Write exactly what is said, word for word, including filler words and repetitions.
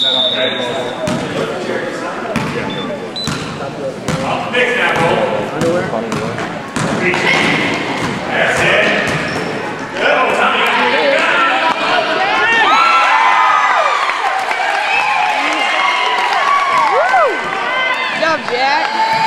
Mix that roll. Underwear. That's it. Go, Tommy. Good job, Jack.